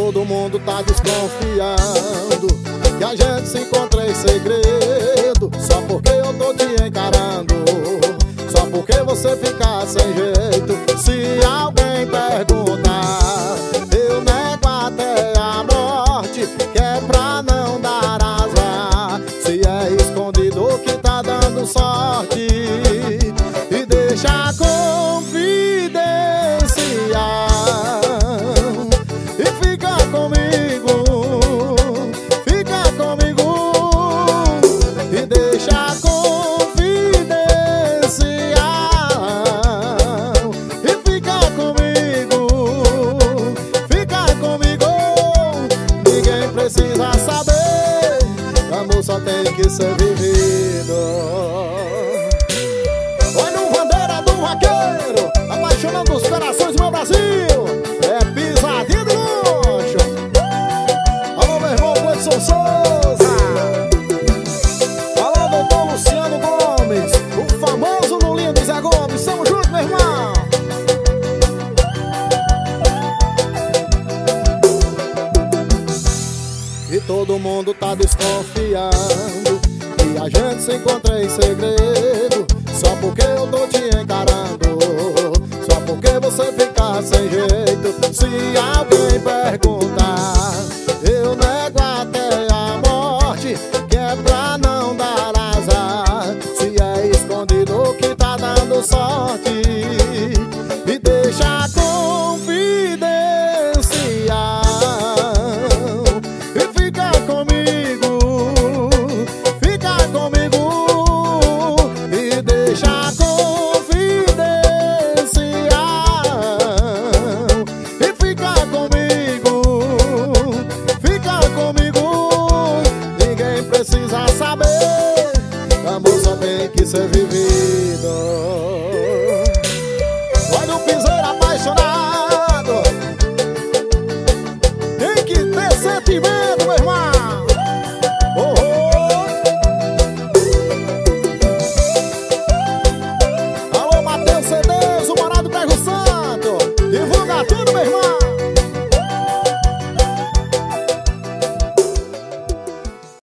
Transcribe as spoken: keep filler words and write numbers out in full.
todo mundo tá desconfiando que a gente se encontra em segredo, só porque eu tô te encarando, só porque você fica sem jeito. Se alguém perguntar, eu nego até a morte, que é pra não dar azar. Se é escondido que tá dando sorte, e deixa a confidencial, e fica comigo, fica comigo, e deixa a confidencial, e fica comigo, fica comigo. Ninguém precisa saber, amor só tem que ser vivido. Olha o bandeira do vaqueiro, apaixonando os corações do meu Brasil. É pisadinha de luxo. Alô, meu irmão Edson Souza. Alô, doutor Luciano Gomes, o famoso Lulinha do Zé Gomes. Tamo junto, meu irmão. E todo mundo tá desconfiando que a gente se encontra em segredo, só porque eu tô te encarando, só porque você fica sem jeito. Se alguém perguntar, eu nego até a morte, que é pra não dar azar. Se é escondido que tá dando sorte, e deixa a confidencial, e fica comigo, fica comigo, e deixa a confidencial, e fica comigo, fica comigo. Ninguém precisa saber,